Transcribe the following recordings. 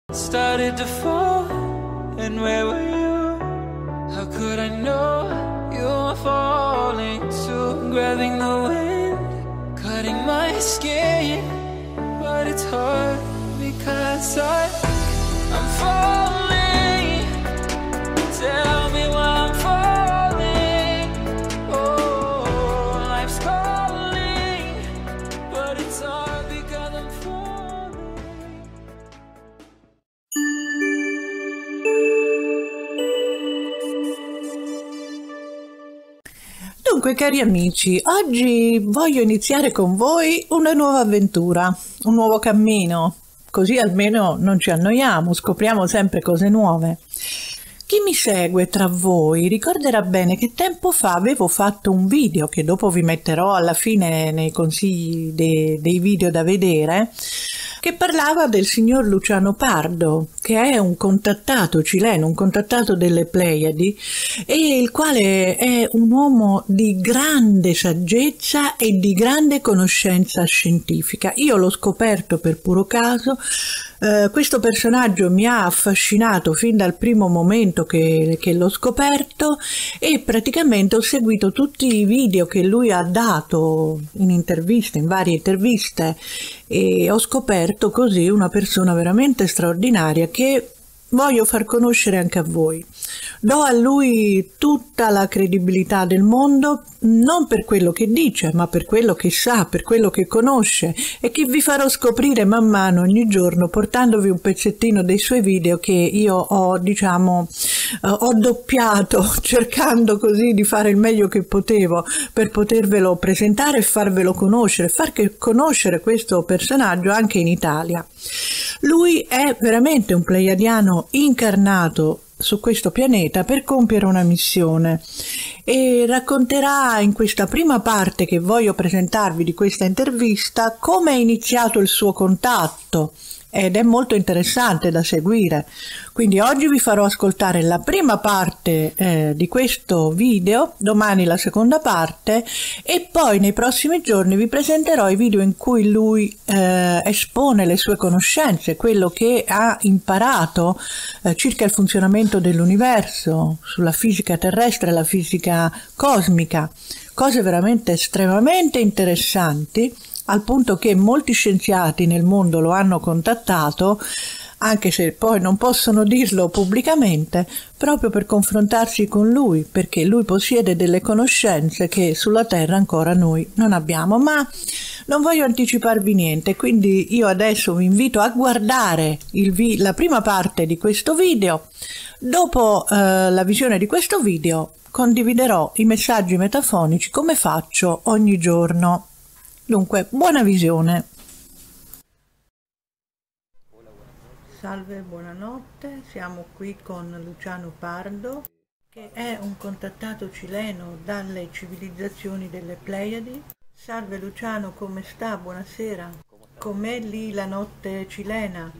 Started to fall, and where were you? How could I know you were falling too? Grabbing the wind, cutting my skin, but it's hard because I'm falling. Tell me why I'm falling. Oh, life's calling, but it's hard because I'm falling. Dunque, cari amici, oggi voglio iniziare con voi una nuova avventura, un nuovo cammino, così almeno non ci annoiamo, scopriamo sempre cose nuove. Chi mi segue tra voi ricorderà bene che tempo fa avevo fatto un video, che dopo vi metterò alla fine nei consigli dei video da vedere, che parlava del signor Luciano Pardo, che è un contattato cileno, un contattato delle Pleiadi, e il quale è un uomo di grande saggezza e di grande conoscenza scientifica. Io l'ho scoperto per puro caso. Questo personaggio mi ha affascinato fin dal primo momento che l'ho scoperto, e praticamente ho seguito tutti i video che lui ha dato in varie interviste, e ho scoperto così una persona veramente straordinaria che voglio far conoscere anche a voi. Do a lui tutta la credibilità del mondo, non per quello che dice, ma per quello che sa, per quello che conosce, e che vi farò scoprire man mano ogni giorno, portandovi un pezzettino dei suoi video che io ho doppiato, cercando così di fare il meglio che potevo per potervelo presentare e farvelo conoscere, far conoscere questo personaggio anche in Italia. Lui è veramente un pleiadiano incarnato su questo pianeta per compiere una missione, e racconterà in questa prima parte che voglio presentarvi di questa intervista come è iniziato il suo contatto, ed è molto interessante da seguire. Quindi oggi vi farò ascoltare la prima parte di questo video, domani la seconda parte, e poi nei prossimi giorni vi presenterò i video in cui lui espone le sue conoscenze, quello che ha imparato circa il funzionamento dell'universo, sulla fisica terrestre e la fisica cosmica, cose veramente estremamente interessanti, al punto che molti scienziati nel mondo lo hanno contattato, anche se poi non possono dirlo pubblicamente, proprio per confrontarsi con lui, perché lui possiede delle conoscenze che sulla Terra ancora noi non abbiamo. Ma non voglio anticiparvi niente, quindi io adesso vi invito a guardare la prima parte di questo video. Dopo la visione di questo video condividerò i messaggi metafonici come faccio ogni giorno. Dunque, buona visione. Salve, buonanotte. Siamo qui con Luciano Pardo, che è un contattato cileno dalle civilizzazioni delle Pleiadi. Salve Luciano, come sta? Buonasera. Com'è lì la notte cilena?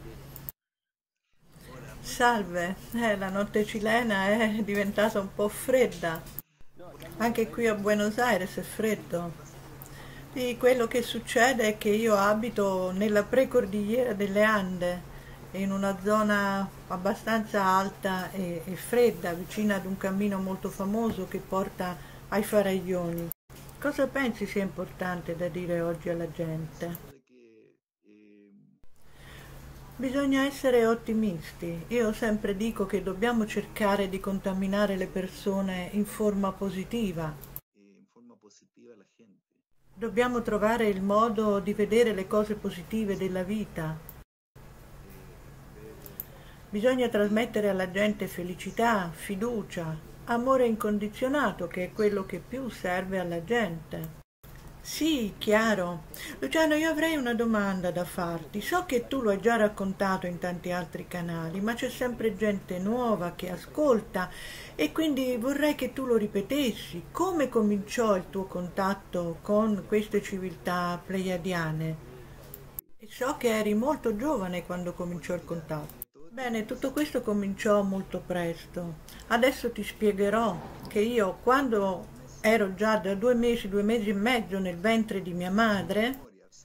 Salve, la notte cilena è diventata un po' fredda. Anche qui a Buenos Aires è freddo. Sì, quello che succede è che io abito nella precordigliera delle Ande, in una zona abbastanza alta e fredda, vicina ad un cammino molto famoso che porta ai Faraglioni. Cosa pensi sia importante da dire oggi alla gente? Bisogna essere ottimisti. Io sempre dico che dobbiamo cercare di contaminare le persone in forma positiva. Dobbiamo trovare il modo di vedere le cose positive della vita. Bisogna trasmettere alla gente felicità, fiducia, amore incondizionato, che è quello che più serve alla gente. Sì, chiaro. Luciano, io avrei una domanda da farti. So che tu lo hai già raccontato in tanti altri canali, ma c'è sempre gente nuova che ascolta, e quindi vorrei che tu lo ripetessi. Come cominciò il tuo contatto con queste civiltà pleiadiane? E so che eri molto giovane quando cominciò il contatto. Bene, tutto questo cominciò molto presto. Adesso ti spiegherò che io, quando ero già da 2 mesi e mezzo nel ventre di mia madre,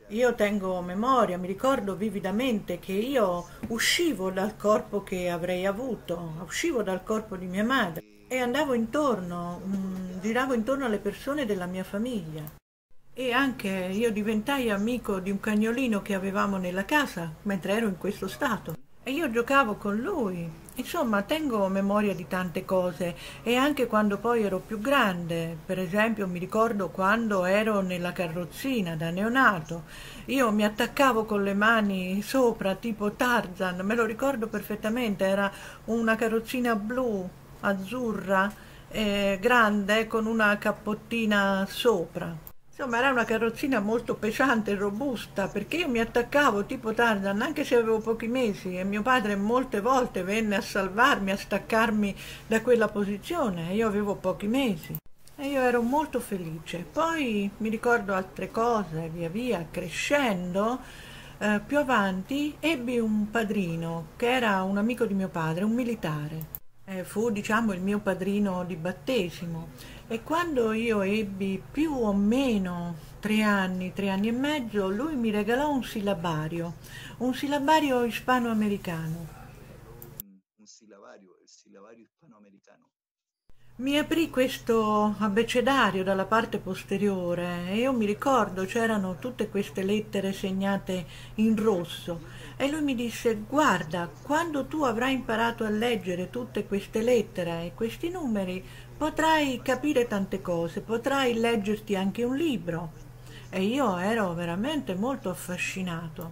Io tengo memoria, mi ricordo vividamente che io uscivo dal corpo che avrei avuto, uscivo dal corpo di mia madre e andavo intorno, giravo intorno alle persone della mia famiglia. E anche io diventai amico di un cagnolino che avevamo nella casa mentre ero in questo stato. E io giocavo con lui. Insomma, tengo memoria di tante cose e anche quando poi ero più grande, per esempio mi ricordo quando ero nella carrozzina da neonato, io mi attaccavo con le mani sopra tipo Tarzan, me lo ricordo perfettamente, era una carrozzina blu, azzurra, grande con una cappottina sopra. Insomma, era una carrozzina molto pesante e robusta perché io mi attaccavo tipo Tarzan anche se avevo pochi mesi e mio padre molte volte venne a salvarmi, a staccarmi da quella posizione. Io avevo pochi mesi e io ero molto felice. Poi mi ricordo altre cose, via via crescendo. Più avanti ebbi un padrino che era un amico di mio padre, un militare. Fu, diciamo, il mio padrino di battesimo e quando io ebbi più o meno 3 anni, 3 anni e mezzo, lui mi regalò un sillabario ispanoamericano. Un sillabario, il sillabario hispanoamericano. Mi aprì questo abbecedario dalla parte posteriore e io mi ricordo c'erano tutte queste lettere segnate in rosso e lui mi disse: guarda, quando tu avrai imparato a leggere tutte queste lettere e questi numeri potrai capire tante cose, potrai leggerti anche un libro. E io ero veramente molto affascinato.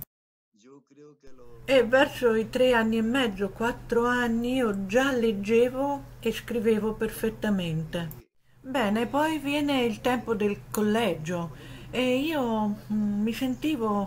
E verso i 3 anni e mezzo, 4 anni, io già leggevo e scrivevo perfettamente. Bene, poi viene il tempo del collegio e io mi sentivo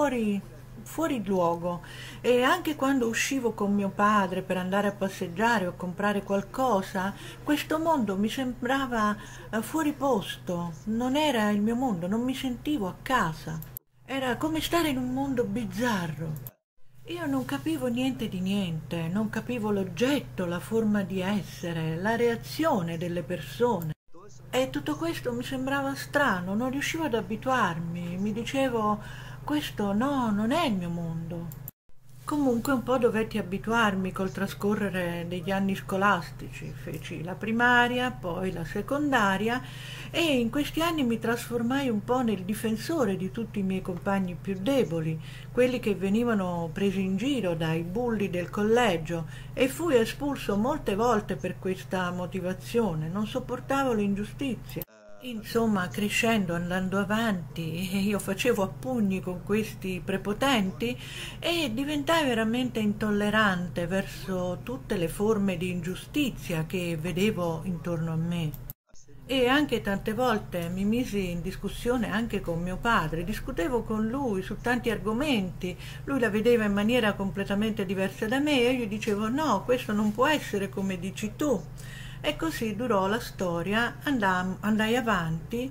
fuori luogo e anche quando uscivo con mio padre per andare a passeggiare o comprare qualcosa, questo mondo mi sembrava fuori posto, non era il mio mondo, non mi sentivo a casa. Era come stare in un mondo bizzarro. Io non capivo niente di niente, non capivo l'oggetto, la forma di essere, la reazione delle persone. E tutto questo mi sembrava strano, non riuscivo ad abituarmi, mi dicevo, questo no, non è il mio mondo. Comunque un po' dovetti abituarmi col trascorrere degli anni scolastici, feci la primaria, poi la secondaria e in questi anni mi trasformai un po' nel difensore di tutti i miei compagni più deboli, quelli che venivano presi in giro dai bulli del collegio e fui espulso molte volte per questa motivazione, non sopportavo le ingiustizie. Insomma, crescendo, andando avanti, io facevo a pugni con questi prepotenti e diventai veramente intollerante verso tutte le forme di ingiustizia che vedevo intorno a me. E anche tante volte mi misi in discussione anche con mio padre, discutevo con lui su tanti argomenti, lui la vedeva in maniera completamente diversa da me e io gli dicevo no, questo non può essere come dici tu. E così durò la storia, andai avanti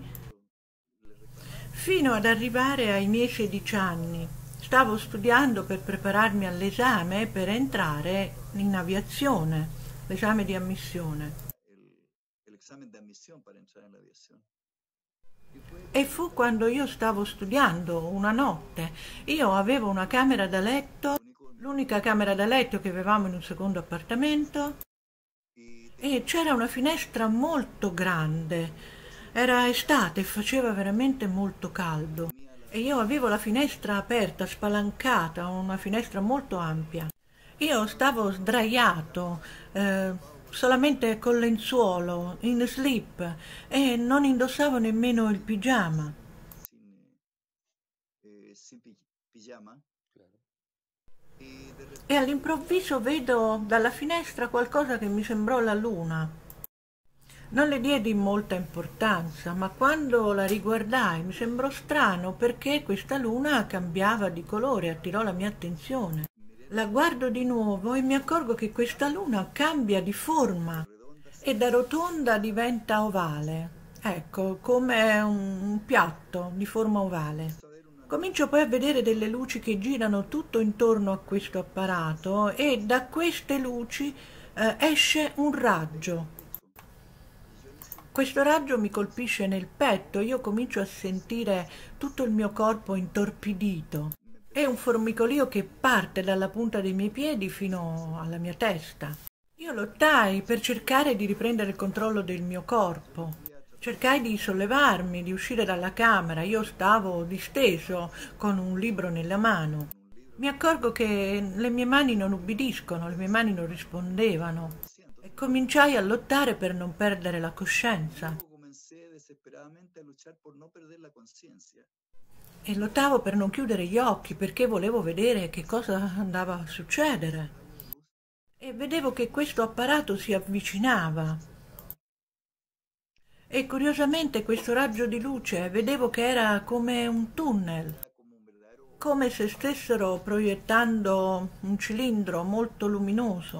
fino ad arrivare ai miei 16 anni. Stavo studiando per prepararmi all'esame per entrare in aviazione, l'esame di ammissione. Examen de admisión para entrar en la aviación. E fu quando io stavo studiando una notte. Io avevo una camera da letto, l'unica camera da letto che avevamo in un secondo appartamento, e c'era una finestra molto grande. Era estate e faceva veramente molto caldo. E io avevo la finestra aperta, spalancata, una finestra molto ampia. Io stavo sdraiato, solamente col lenzuolo, in slip, e non indossavo nemmeno il pigiama. Sin pijama. E all'improvviso vedo dalla finestra qualcosa che mi sembrò la luna. Non le diedi molta importanza, ma quando la riguardai mi sembrò strano perché questa luna cambiava di colore, attirò la mia attenzione. La guardo di nuovo e mi accorgo che questa luna cambia di forma e da rotonda diventa ovale. Ecco, come un piatto di forma ovale. Comincio poi a vedere delle luci che girano tutto intorno a questo apparato e da queste luci esce un raggio. Questo raggio mi colpisce nel petto, io comincio a sentire tutto il mio corpo intorpidito. È un formicolio che parte dalla punta dei miei piedi fino alla mia testa. Io lottai per cercare di riprendere il controllo del mio corpo. Cercai di sollevarmi, di uscire dalla camera. Io stavo disteso con un libro nella mano. Mi accorgo che le mie mani non ubbidiscono, le mie mani non rispondevano e cominciai a lottare per non perdere la coscienza. E lottavo per non chiudere gli occhi perché volevo vedere che cosa andava a succedere. E vedevo che questo apparato si avvicinava. E curiosamente questo raggio di luce vedevo che era come un tunnel, come se stessero proiettando un cilindro molto luminoso.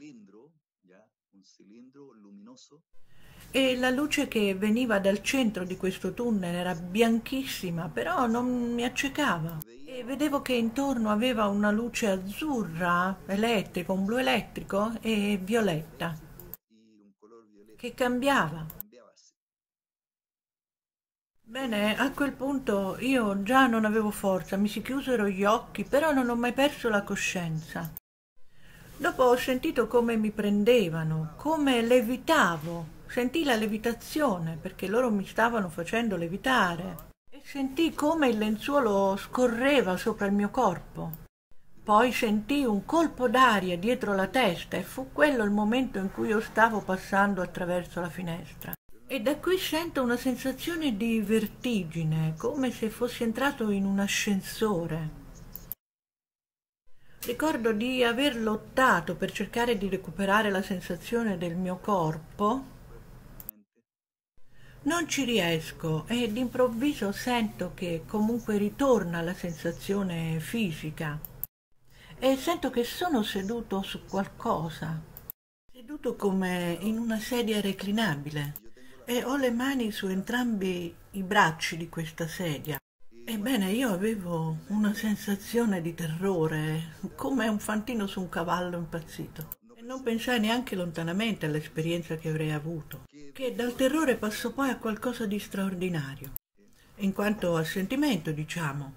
E la luce che veniva dal centro di questo tunnel era bianchissima, però non mi accecava. E vedevo che intorno aveva una luce azzurra, elettrica, un blu elettrico e violetta, che cambiava. Bene, a quel punto io già non avevo forza, mi si chiusero gli occhi, però non ho mai perso la coscienza. Dopo ho sentito come mi prendevano, come levitavo. Sentii la levitazione perché loro mi stavano facendo levitare e sentii come il lenzuolo scorreva sopra il mio corpo. Poi sentii un colpo d'aria dietro la testa e fu quello il momento in cui io stavo passando attraverso la finestra. E da qui sento una sensazione di vertigine, come se fossi entrato in un ascensore. Ricordo di aver lottato per cercare di recuperare la sensazione del mio corpo. Non ci riesco e d'improvviso sento che comunque ritorna la sensazione fisica e sento che sono seduto su qualcosa, seduto come in una sedia reclinabile e ho le mani su entrambi i bracci di questa sedia. Ebbene, io avevo una sensazione di terrore, come un fantino su un cavallo impazzito. E non pensai neanche lontanamente all'esperienza che avrei avuto, che dal terrore passò poi a qualcosa di straordinario, in quanto a sentimento, diciamo.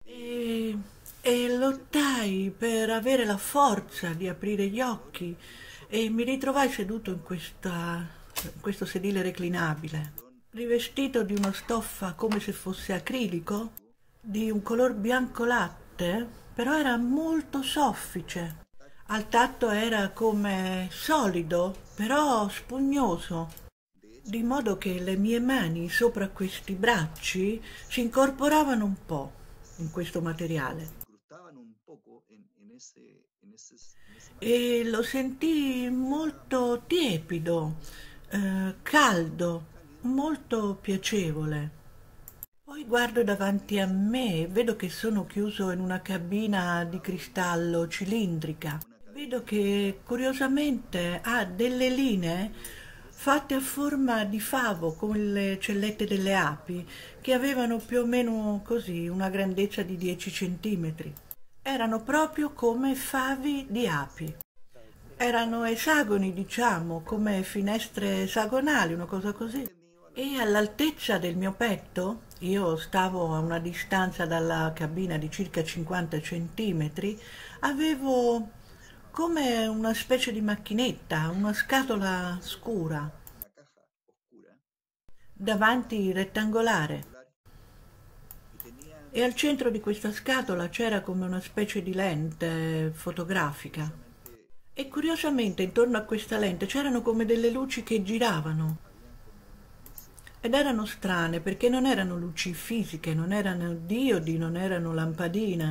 E lottai per avere la forza di aprire gli occhi e mi ritrovai seduto in questo sedile reclinabile, rivestito di una stoffa come se fosse acrilico, di un color bianco latte, però era molto soffice. Al tatto era come solido, però spugnoso, di modo che le mie mani sopra questi bracci si incorporavano un po' in questo materiale. E lo sentii molto tiepido, caldo, molto piacevole. Poi guardo davanti a me e vedo che sono chiuso in una cabina di cristallo cilindrica. Vedo che curiosamente ha delle linee fatte a forma di favo, come le cellette delle api, che avevano più o meno così una grandezza di 10 centimetri. Erano proprio come favi di api. Erano esagoni, diciamo, come finestre esagonali, una cosa così. E all'altezza del mio petto, io stavo a una distanza dalla cabina di circa 50 centimetri, avevo come una specie di macchinetta, una scatola scura, davanti rettangolare. E al centro di questa scatola c'era come una specie di lente fotografica. E curiosamente intorno a questa lente c'erano come delle luci che giravano. Ed erano strane perché non erano luci fisiche, non erano diodi, non erano lampadine.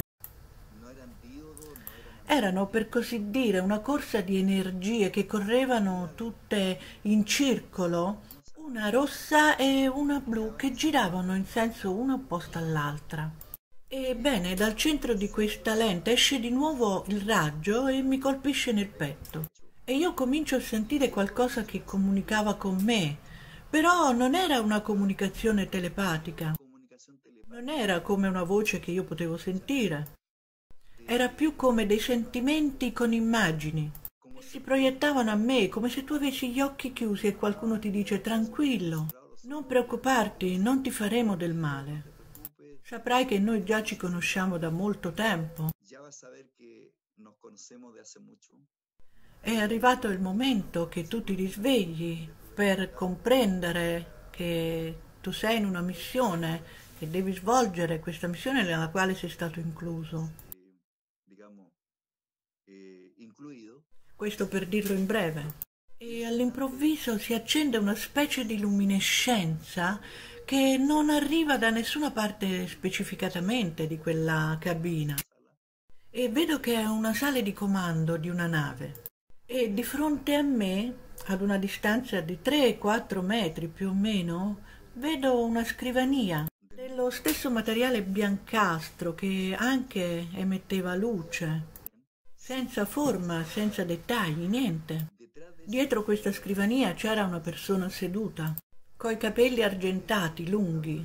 Erano, per così dire, una corsa di energie che correvano tutte in circolo, una rossa e una blu, che giravano in senso una opposta all'altra. Ebbene, dal centro di questa lente esce di nuovo il raggio e mi colpisce nel petto. E io comincio a sentire qualcosa che comunicava con me. Però non era una comunicazione telepatica, non era come una voce che io potevo sentire, era più come dei sentimenti con immagini. si proiettavano a me come se tu avessi gli occhi chiusi e qualcuno ti dice tranquillo, non preoccuparti, non ti faremo del male. Saprai che noi già ci conosciamo da molto tempo. Ya vas a ver que nos conocemos de hace mucho. È arrivato il momento che tu ti risvegli per comprendere che tu sei in una missione, che devi svolgere questa missione nella quale sei stato incluso. Digamos, incluido. Questo per dirlo in breve. E all'improvviso si accende una specie di luminescenza che non arriva da nessuna parte specificatamente di quella cabina. E vedo che è una sala di comando di una nave. E di fronte a me, ad una distanza di 3-4 metri più o meno, vedo una scrivania dello stesso materiale biancastro che anche emetteva luce, senza forma, senza dettagli, niente. Dietro questa scrivania c'era una persona seduta, coi capelli argentati, lunghi,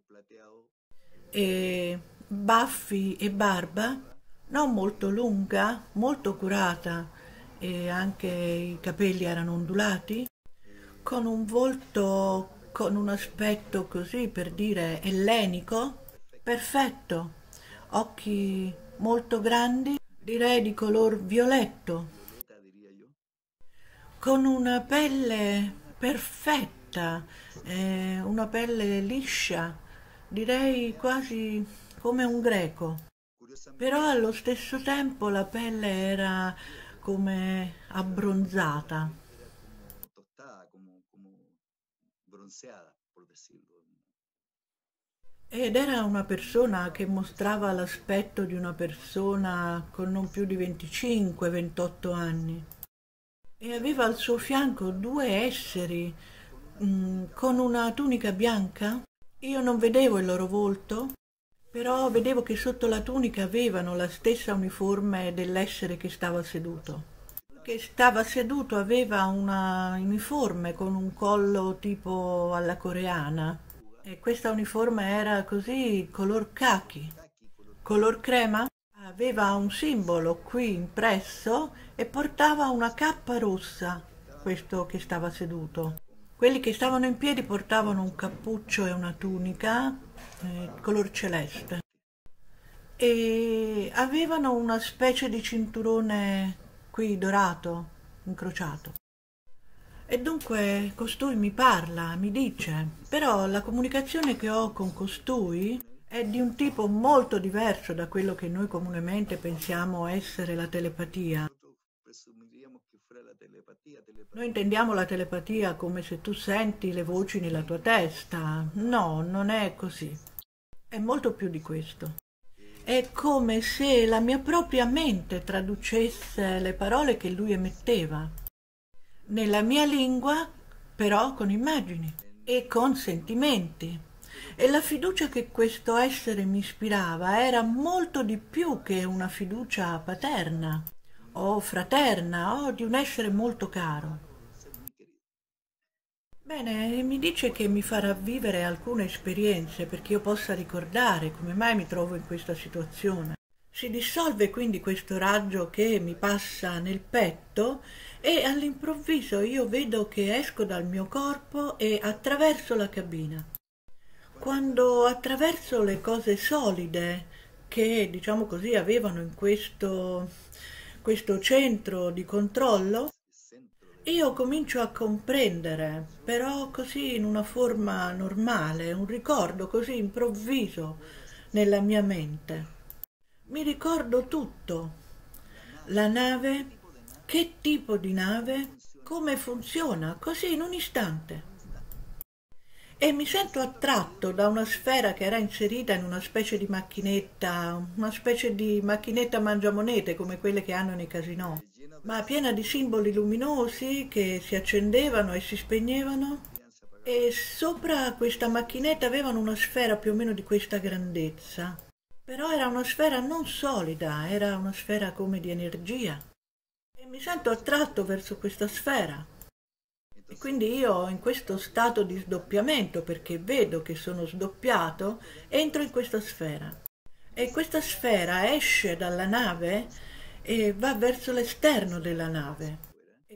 e baffi e barba, non molto lunga, molto curata, e anche i capelli erano ondulati, con un volto, con un aspetto così per dire ellenico, perfetto, occhi molto grandi, direi di color violetto, Diría yo. con una pelle perfetta, una pelle liscia, direi quasi come un greco, Curiosamente, però allo stesso tempo la pelle era come abbronzata. tostada, como bronceada, por decirlo. Ed era una persona che mostrava l'aspetto di una persona con non più di 25-28 anni. E aveva al suo fianco due esseri con una tunica bianca. Io non vedevo il loro volto, però vedevo che sotto la tunica avevano la stessa uniforme dell'essere che stava seduto. Che stava seduto aveva una uniforme con un collo tipo alla coreana e questa uniforme era così color khaki, color crema. Aveva un simbolo qui impresso e portava una cappa rossa, questo che stava seduto. Quelli che stavano in piedi portavano un cappuccio e una tunica color celeste e avevano una specie di cinturone qui dorato, incrociato. E dunque costui mi parla, mi dice, però la comunicazione che ho con costui è di un tipo molto diverso da quello che noi comunemente pensiamo essere la telepatia. Nosotros presumiríamos que fuera la telepatía. Noi intendiamo la telepatia come se tu senti le voci nella tua testa. No, non è così. È molto più di questo. È come se la mia propria mente traducesse le parole che lui emetteva nella mia lingua, però con immagini e con sentimenti. E la fiducia che questo essere mi ispirava era molto di più che una fiducia paterna o fraterna o di un essere molto caro. Bene, mi dice che mi farà vivere alcune esperienze perché io possa ricordare come mai mi trovo in questa situazione. Si dissolve quindi questo raggio che mi passa nel petto e all'improvviso io vedo che esco dal mio corpo e attraverso la cabina. Quando attraverso le cose solide che, diciamo così, avevano in questo centro di controllo, io comincio a comprendere, però così in una forma normale, un ricordo così improvviso nella mia mente. Mi ricordo tutto. La nave, che tipo di nave, come funziona, così in un istante. E mi sento attratto da una sfera che era inserita in una specie di macchinetta mangiamonete come quelle che hanno nei casinò, ma piena di simboli luminosi che si accendevano e si spegnevano, e sopra questa macchinetta avevano una sfera più o meno di questa grandezza. Però era una sfera non solida, era una sfera come di energia. E mi sento attratto verso questa sfera. E quindi io in questo stato di sdoppiamento, perché vedo che sono sdoppiato, entro in questa sfera. E questa sfera esce dalla nave e va verso l'esterno della nave.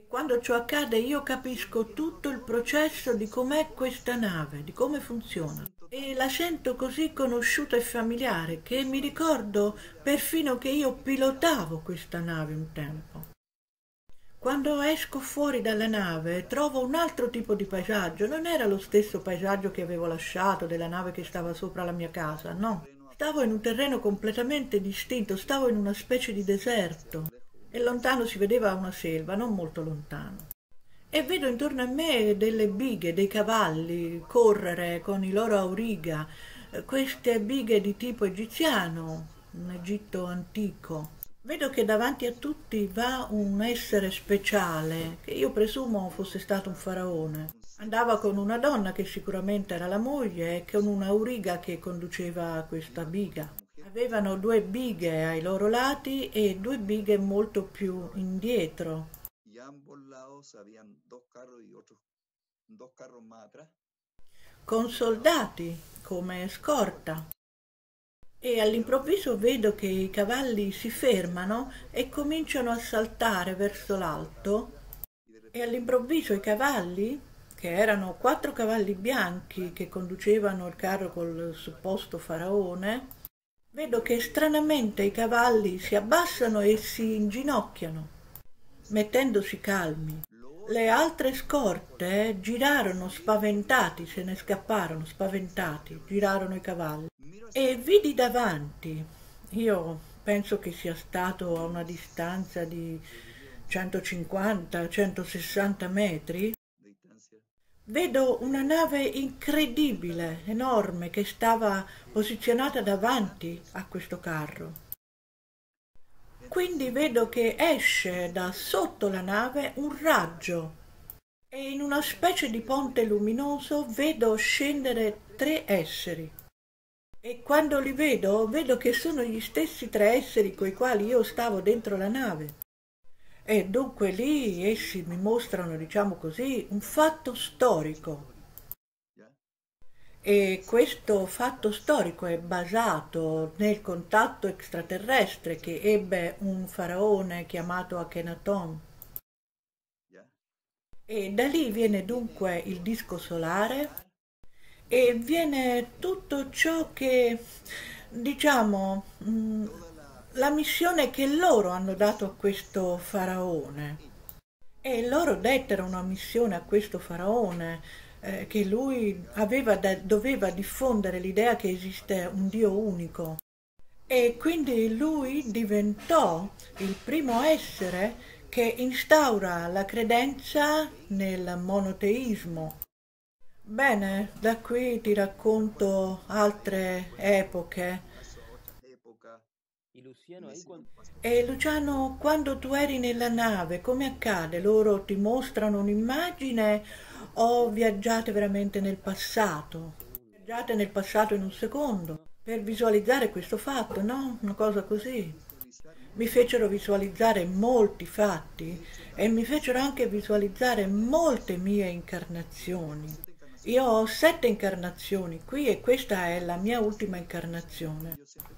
Quando ciò accade io capisco tutto il processo di com'è questa nave, di come funziona. E la sento così conosciuta e familiare che mi ricordo perfino che io pilotavo questa nave un tempo. Quando esco fuori dalla nave trovo un altro tipo di paesaggio, non era lo stesso paesaggio che avevo lasciato della nave che stava sopra la mia casa, no. Stavo in un terreno completamente distinto, stavo in una specie di deserto e lontano si vedeva una selva, non molto lontano. E vedo intorno a me delle bighe, dei cavalli correre con i loro auriga, queste bighe di tipo egiziano, un Egitto antico. Vedo che davanti a tutti va un essere speciale, che io presumo fosse stato un faraone. Andava con una donna che sicuramente era la moglie e con un'auriga che conduceva questa biga. Avevano due bighe ai loro lati e due bighe molto più indietro. Y a ambos lados habían dos carros más atrás. Con soldati come scorta. E all'improvviso vedo che i cavalli si fermano e cominciano a saltare verso l'alto e all'improvviso i cavalli, che erano 4 cavalli bianchi che conducevano il carro col supposto faraone, vedo che stranamente i cavalli si abbassano e si inginocchiano, mettendosi calmi. Le altre scorte girarono spaventati, se ne scapparono spaventati, girarono i cavalli. E vidi davanti, io penso che sia stato a una distanza di 150-160 metri, vedo una nave incredibile, enorme, che stava posizionata davanti a questo carro. Quindi vedo che esce da sotto la nave un raggio e in una specie di ponte luminoso vedo scendere 3 esseri. E quando li vedo, vedo che sono gli stessi 3 esseri coi quali io stavo dentro la nave. E dunque lì essi mi mostrano, diciamo così, un fatto storico. E questo fatto storico è basato nel contatto extraterrestre che ebbe un faraone chiamato Akhenaton. E da lì viene dunque il disco solare e viene tutto ciò che, diciamo, la missione che loro hanno dato a questo faraone. E loro dettero una missione a questo faraone che lui doveva diffondere l'idea che esiste un Dio unico. E quindi lui diventò il primo essere che instaura la credenza nel monoteismo. Bene, da qui ti racconto altre epoche. E Luciano, quando tu eri nella nave, come accade? Loro ti mostrano un'immagine o viaggiate veramente nel passato? Viaggiate nel passato in un secondo per visualizzare questo fatto, no? Una cosa così. Mi fecero visualizzare molti fatti e mi fecero anche visualizzare molte mie incarnazioni. Io ho 7 incarnazioni qui e questa è la mia ultima incarnazione.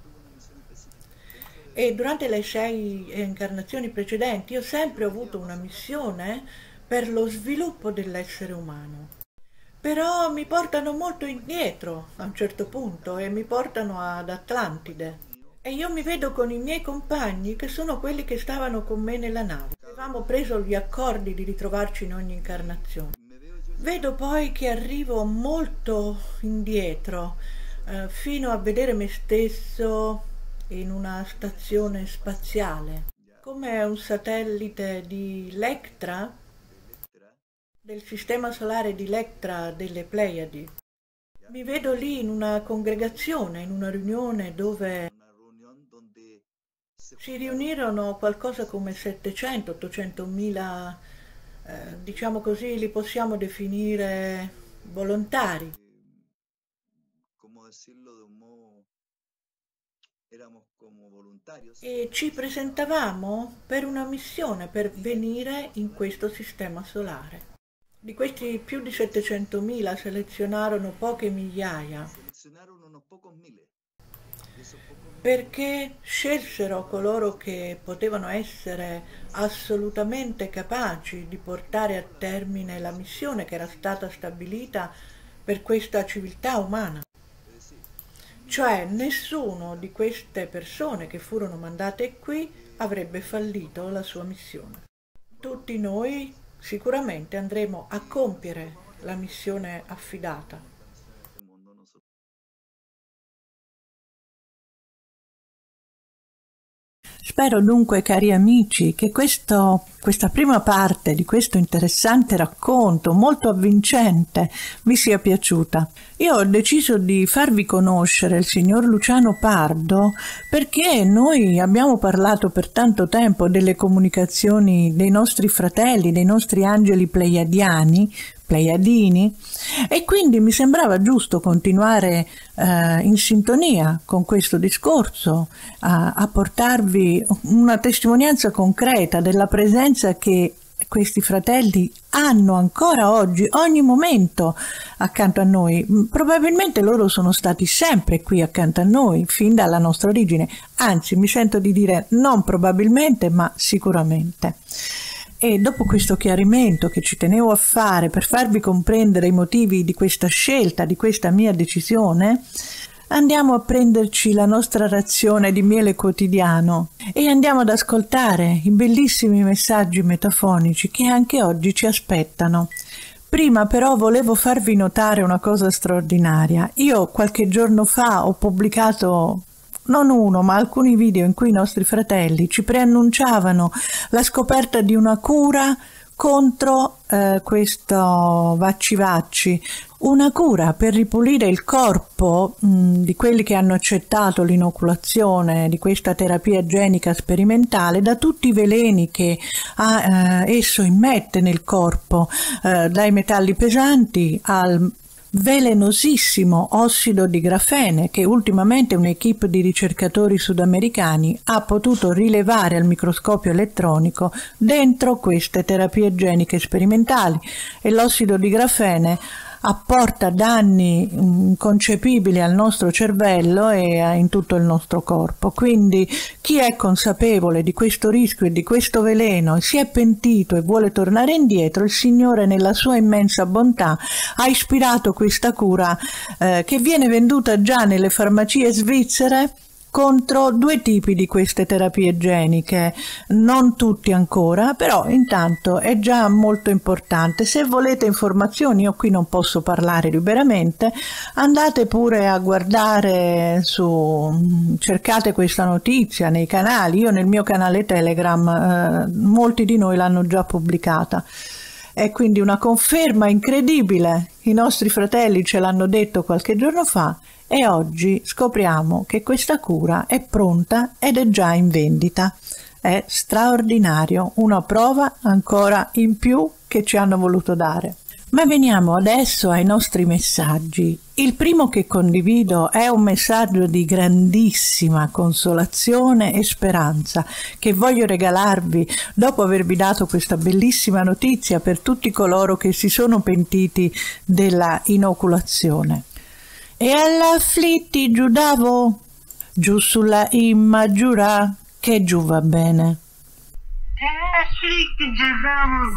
E durante le 6 incarnazioni precedenti io ho sempre avuto una missione per lo sviluppo dell'essere umano. Però mi portano molto indietro a un certo punto e mi portano ad Atlantide. E io mi vedo con i miei compagni che sono quelli che stavano con me nella nave. Avevamo preso gli accordi di ritrovarci in ogni incarnazione. Vedo poi che arrivo molto indietro, fino a vedere me stesso in una stazione spaziale, come un satellite di Lectra, del sistema solare di Lectra delle Pleiadi. Mi vedo lì in una congregazione, in una riunione dove si riunirono qualcosa come 700-800 mila, diciamo così, li possiamo definire volontari. E ci presentavamo per una missione, per venire in questo sistema solare. Di questi più di 700.000 selezionarono poche migliaia. perché scelsero coloro che potevano essere assolutamente capaci di portare a termine la missione che era stata stabilita per questa civiltà umana. Cioè nessuno di queste persone che furono mandate qui avrebbe fallito la sua missione. Tutti noi sicuramente andremo a compiere la missione affidata. Spero dunque, cari amici, che questa prima parte di questo interessante racconto, molto avvincente, vi sia piaciuta. Io ho deciso di farvi conoscere il signor Luciano Pardo perché noi abbiamo parlato per tanto tempo delle comunicazioni dei nostri fratelli, dei nostri angeli pleiadiani, pleiadini, e quindi mi sembrava giusto continuare in sintonia con questo discorso, a portarvi una testimonianza concreta della presenza che questi fratelli hanno ancora oggi, ogni momento accanto a noi. Probabilmente loro sono stati sempre qui accanto a noi, fin dalla nostra origine, anzi mi sento di dire non probabilmente, ma sicuramente. E dopo questo chiarimento che ci tenevo a fare per farvi comprendere i motivi di questa scelta, di questa mia decisione, andiamo a prenderci la nostra razione di miele quotidiano e andiamo ad ascoltare i bellissimi messaggi metafonici che anche oggi ci aspettano. Prima però volevo farvi notare una cosa straordinaria. Io qualche giorno fa ho pubblicato non uno, ma alcuni video in cui i nostri fratelli ci preannunciavano la scoperta di una cura contro questo vacci, una cura per ripulire il corpo di quelli che hanno accettato l'inoculazione di questa terapia genica sperimentale da tutti i veleni che esso immette nel corpo, dai metalli pesanti al velenosissimo ossido di grafene che ultimamente un'equipe di ricercatori sudamericani ha potuto rilevare al microscopio elettronico dentro queste terapie geniche sperimentali, e l'ossido di grafene apporta danni inconcepibili al nostro cervello e in tutto il nostro corpo. Quindi chi è consapevole di questo rischio e di questo veleno e si è pentito e vuole tornare indietro, il Signore nella sua immensa bontà ha ispirato questa cura che viene venduta già nelle farmacie svizzere contro 2 tipi di queste terapie geniche, non tutti ancora, però intanto è già molto importante. Se volete informazioni, io qui non posso parlare liberamente, andate pure a guardare cercate questa notizia nei canali. Io nel mio canale Telegram molti di noi l'hanno già pubblicata. È quindi una conferma incredibile, i nostri fratelli ce l'hanno detto qualche giorno fa, e oggi scopriamo che questa cura è pronta ed è già in vendita. È straordinario, una prova ancora in più che ci hanno voluto dare. Ma veniamo adesso ai nostri messaggi. Il primo che condivido è un messaggio di grandissima consolazione e speranza che voglio regalarvi dopo avervi dato questa bellissima notizia per tutti coloro che si sono pentiti della inoculazione. E all'afflitti giù davo, giù sulla imma giura, che giù va bene. E all'afflitti giù davo,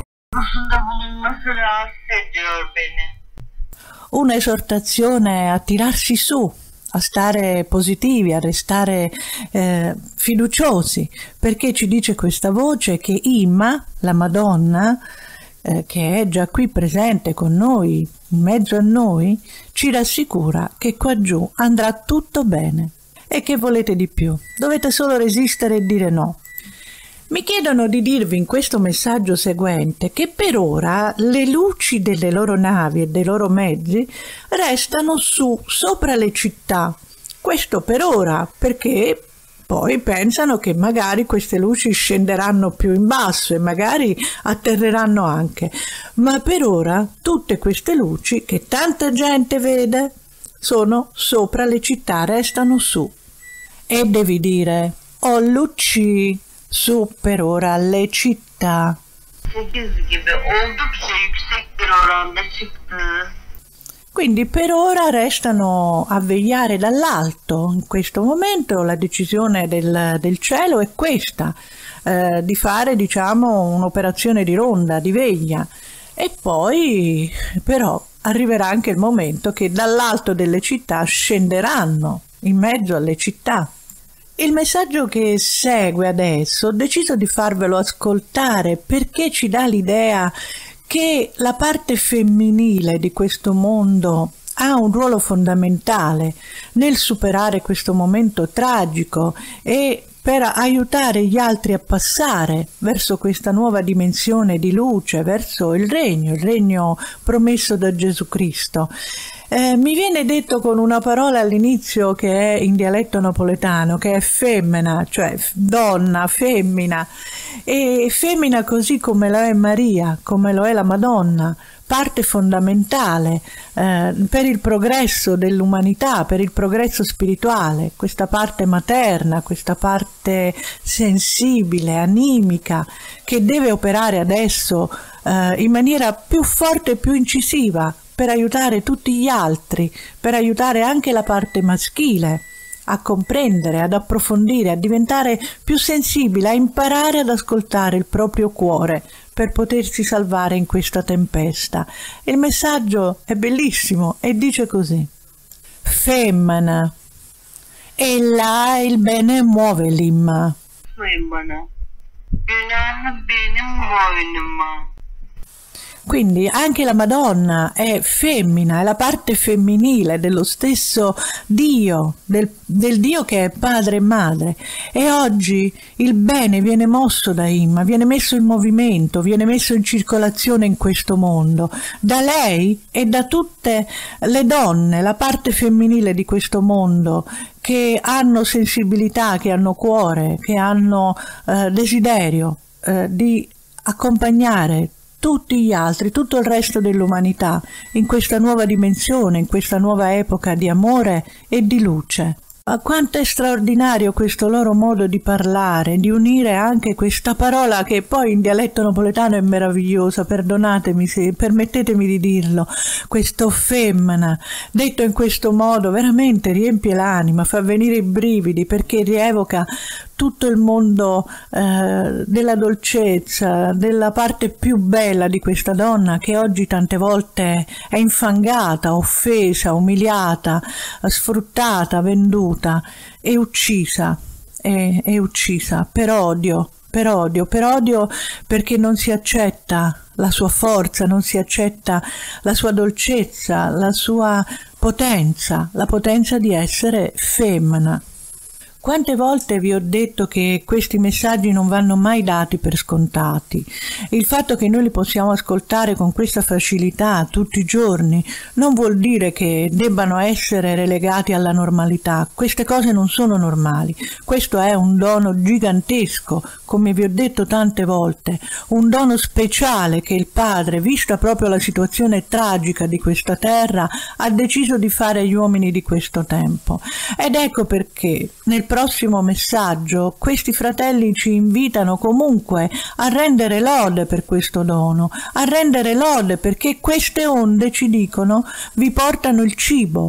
un'esortazione a tirarsi su, a stare positivi, a restare fiduciosi, perché ci dice questa voce che Imma, la Madonna, che è già qui presente con noi, in mezzo a noi, ci rassicura che qua giù andrà tutto bene. E che volete di più? Dovete solo resistere e dire no. Mi chiedono di dirvi in questo messaggio seguente che per ora le luci delle loro navi e dei loro mezzi restano sopra le città. Questo per ora, perché poi pensano che magari queste luci scenderanno più in basso e magari atterreranno anche. Ma per ora tutte queste luci che tanta gente vede sono sopra le città, restano su. E devi dire, oh luci, su per ora le città. 8 gibi oldukça yüksek bir oranda çıktı. Quindi per ora restano a vegliare dall'alto. In questo momento la decisione del cielo è questa, di fare, diciamo, un'operazione di ronda, di veglia. E poi però arriverà anche il momento che dall'alto delle città scenderanno in mezzo alle città. Il messaggio che segue adesso ho deciso di farvelo ascoltare perché ci dà l'idea che la parte femminile di questo mondo ha un ruolo fondamentale nel superare questo momento tragico e per aiutare gli altri a passare verso questa nuova dimensione di luce, verso il regno promesso da Gesù Cristo. Mi viene detto con una parola all'inizio che è in dialetto napoletano, che è femmina, cioè donna, femmina, e femmina così come lo è Maria, come lo è la Madonna, parte fondamentale per il progresso dell'umanità, per il progresso spirituale, questa parte materna, questa parte sensibile, animica, che deve operare adesso in maniera più forte e più incisiva per aiutare tutti gli altri, per aiutare anche la parte maschile a comprendere, ad approfondire, a diventare più sensibile, a imparare ad ascoltare il proprio cuore per potersi salvare in questa tempesta. Il messaggio è bellissimo e dice così: femmina, e là il bene muove l'imma. Femmina, e là il bene muove l'imma. Quindi anche la Madonna è femmina, è la parte femminile dello stesso Dio, del Dio che è padre e madre. E oggi il bene viene mosso da Imma, viene messo in movimento, viene messo in circolazione in questo mondo, da lei e da tutte le donne, la parte femminile di questo mondo, che hanno sensibilità, che hanno cuore, che hanno desiderio di accompagnare tutti gli altri, tutto il resto dell'umanità, in questa nuova dimensione, in questa nuova epoca di amore e di luce. Ma quanto è straordinario questo loro modo di parlare, di unire anche questa parola che poi in dialetto napoletano è meravigliosa, perdonatemi se permettetemi di dirlo, questo femmina, detto in questo modo veramente riempie l'anima, fa venire i brividi perché rievoca tutto il mondo della dolcezza, della parte più bella di questa donna che oggi tante volte è infangata, offesa, umiliata, sfruttata, venduta e uccisa, è uccisa per odio, perché non si accetta la sua forza, non si accetta la sua dolcezza, la sua potenza, la potenza di essere femmina. Quante volte vi ho detto che questi messaggi non vanno mai dati per scontati. Il fatto che noi li possiamo ascoltare con questa facilità tutti i giorni non vuol dire che debbano essere relegati alla normalità. Queste cose non sono normali. Questo è un dono gigantesco, come vi ho detto tante volte, un dono speciale che il Padre, vista proprio la situazione tragica di questa terra, ha deciso di fare agli uomini di questo tempo. Ed ecco perché nel prossimo messaggio questi fratelli ci invitano comunque a rendere lode per questo dono, a rendere lode perché queste onde, ci dicono, vi portano il cibo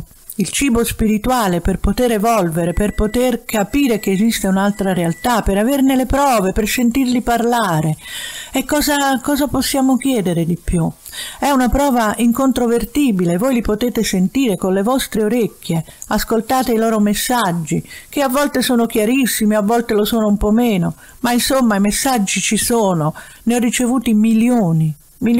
spirituale per poter evolvere, per poter capire che esiste un'altra realtà, per averne le prove, per sentirli parlare. E cosa possiamo chiedere di più? È una prova incontrovertibile, voi li potete sentire con le vostre orecchie, ascoltate i loro messaggi, che a volte sono chiarissimi, a volte lo sono un po' meno, ma insomma i messaggi ci sono, ne ho ricevuti milioni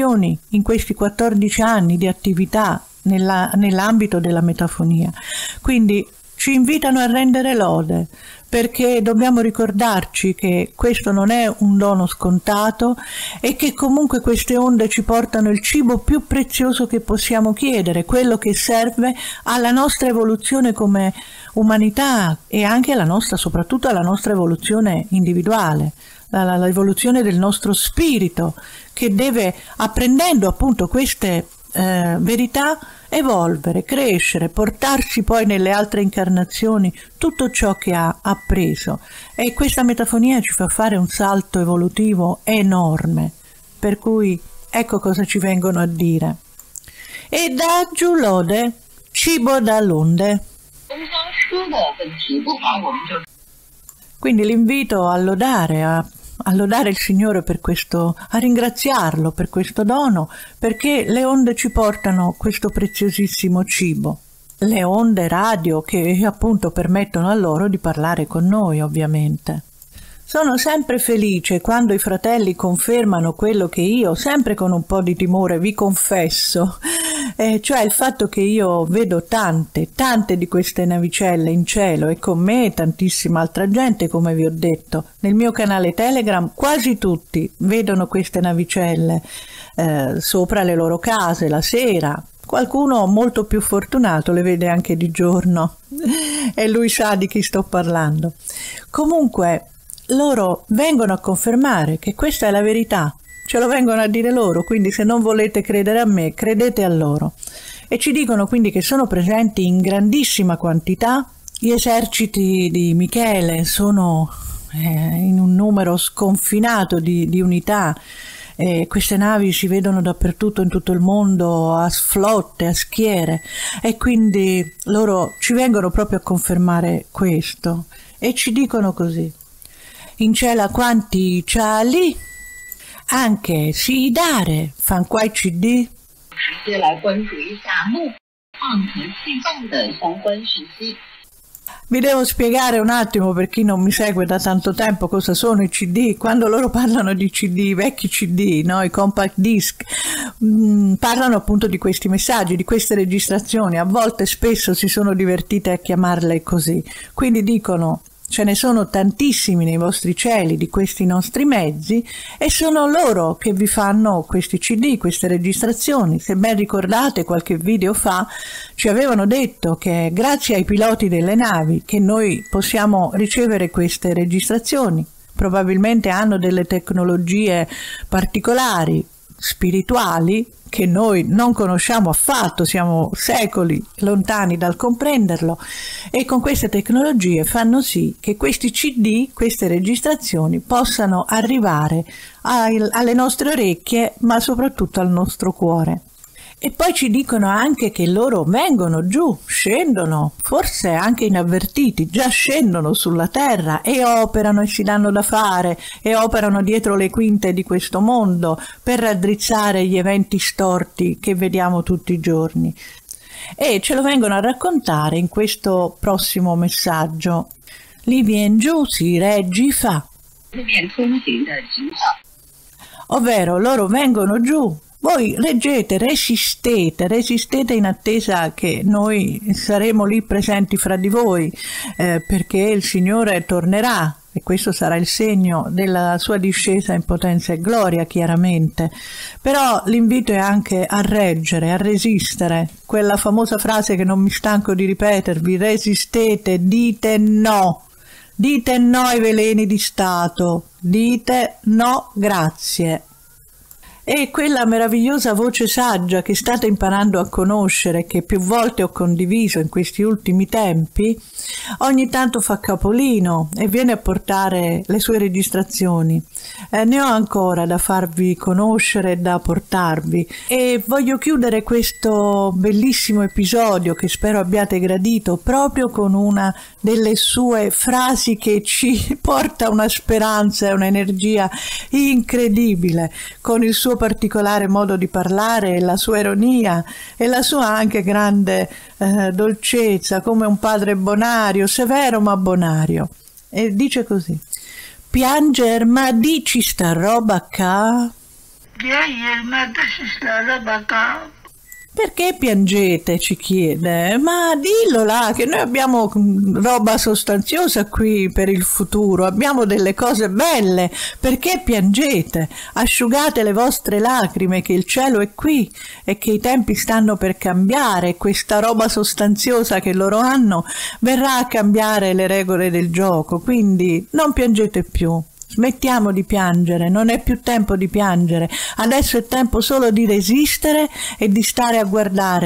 in questi 14 anni di attività nell'ambito della metafonia. Quindi ci invitano a rendere lode, perché dobbiamo ricordarci che questo non è un dono scontato e che comunque queste onde ci portano il cibo più prezioso che possiamo chiedere, quello che serve alla nostra evoluzione come umanità e anche soprattutto alla nostra evoluzione individuale, l'evoluzione del nostro spirito, che deve, apprendendo appunto queste verità, evolvere, crescere, portarsi poi nelle altre incarnazioni tutto ciò che ha appreso. E questa metafonia ci fa fare un salto evolutivo enorme, per cui ecco cosa ci vengono a dire. E da giù lode, cibo dall'onde. Quindi l'invito a lodare, a lodare il Signore per questo, a ringraziarlo per questo dono, perché le onde ci portano questo preziosissimo cibo. Le onde radio che appunto permettono a loro di parlare con noi, ovviamente. Sono sempre felice quando i fratelli confermano quello che io, sempre con un po' di timore, vi confesso, cioè il fatto che io vedo tante di queste navicelle in cielo e con me tantissima altra gente, come vi ho detto. Nel mio canale Telegram quasi tutti vedono queste navicelle sopra le loro case la sera. Qualcuno molto più fortunato le vede anche di giorno e lui sa di chi sto parlando. Comunque loro vengono a confermare che questa è la verità, ce lo vengono a dire loro, quindi se non volete credere a me, credete a loro. E ci dicono quindi che sono presenti in grandissima quantità, gli eserciti di Michele sono in un numero sconfinato di unità. Queste navi si vedono dappertutto in tutto il mondo, a flotte, a schiere, e quindi loro ci vengono proprio a confermare questo e ci dicono così: in cielo quanti ciali, anche si dare, fan quai CD. 直接来关注一下木矿和气动的相关信息。 Vi devo spiegare un attimo, per chi non mi segue da tanto tempo, cosa sono i CD. Quando loro parlano di CD, i vecchi CD, no? I compact disc, parlano appunto di questi messaggi, di queste registrazioni. A volte, spesso si sono divertite a chiamarle così. Quindi dicono: ce ne sono tantissimi nei vostri cieli di questi nostri mezzi e sono loro che vi fanno questi CD, queste registrazioni. Se ben ricordate, qualche video fa ci avevano detto che grazie ai piloti delle navi che noi possiamo ricevere queste registrazioni. Probabilmente hanno delle tecnologie particolari, spirituali, che noi non conosciamo affatto, siamo secoli lontani dal comprenderlo, e con queste tecnologie fanno sì che questi CD, queste registrazioni, possano arrivare alle nostre orecchie, ma soprattutto al nostro cuore. E poi ci dicono anche che loro vengono giù, scendono, forse anche inavvertiti, già scendono sulla terra e operano e si danno da fare e operano dietro le quinte di questo mondo per raddrizzare gli eventi storti che vediamo tutti i giorni. E ce lo vengono a raccontare in questo prossimo messaggio. Li vien giù, si reggi fa. Ovvero loro vengono giù. Voi reggete, resistete in attesa che noi saremo lì presenti fra di voi, perché il Signore tornerà e questo sarà il segno della sua discesa in potenza e gloria, chiaramente. Però l'invito è anche a reggere, a resistere, quella famosa frase che non mi stanco di ripetervi: resistete, dite no ai veleni di Stato, dite no grazie. E quella meravigliosa voce saggia che state imparando a conoscere, che più volte ho condiviso in questi ultimi tempi, ogni tanto fa capolino e viene a portare le sue registrazioni. Ne ho ancora da farvi conoscere e da portarvi, e voglio chiudere questo bellissimo episodio, che spero abbiate gradito, proprio con una delle sue frasi che ci porta una speranza e un'energia incredibile, con il suo particolare modo di parlare, la sua ironia e la sua anche grande dolcezza, come un padre bonario, severo ma bonario. E dice così: pianger, ma dici sta roba qua? Pianger, ma dici sta roba qua? Perché piangete? Ci chiede. Ma dillo là, che noi abbiamo roba sostanziosa qui per il futuro, abbiamo delle cose belle. Perché piangete? Asciugate le vostre lacrime, che il cielo è qui e che i tempi stanno per cambiare. Questa roba sostanziosa che loro hanno verrà a cambiare le regole del gioco, quindi non piangete più. Smettiamo di piangere, non è più tempo di piangere, adesso è tempo solo di resistere e di stare a guardare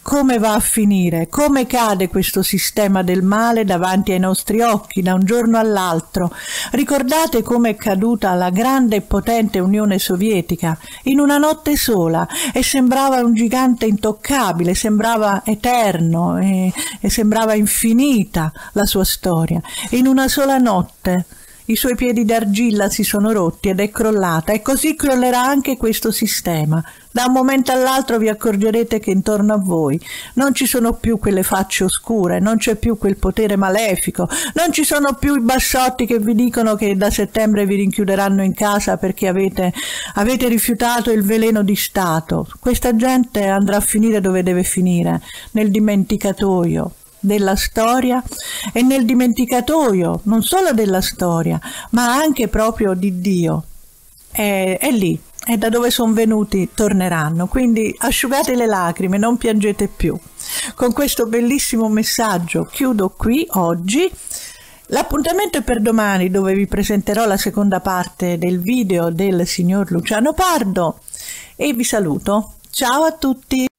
come va a finire, come cade questo sistema del male davanti ai nostri occhi da un giorno all'altro. Ricordate come è caduta la grande e potente Unione Sovietica in una notte sola e sembrava un gigante intoccabile, sembrava eterno e sembrava infinita la sua storia. In una sola notte i suoi piedi d'argilla si sono rotti ed è crollata, e così crollerà anche questo sistema. Da un momento all'altro vi accorgerete che intorno a voi non ci sono più quelle facce oscure, non c'è più quel potere malefico, non ci sono più i bassotti che vi dicono che da settembre vi rinchiuderanno in casa perché avete rifiutato il veleno di Stato. Questa gente andrà a finire dove deve finire, nel dimenticatoio della storia, e nel dimenticatoio non solo della storia ma anche proprio di Dio. È lì, è da dove sono venuti, torneranno. Quindi asciugate le lacrime, non piangete più. Con questo bellissimo messaggio chiudo qui oggi. L'appuntamento è per domani, dove vi presenterò la seconda parte del video del signor Luciano Pardo, e vi saluto. Ciao a tutti!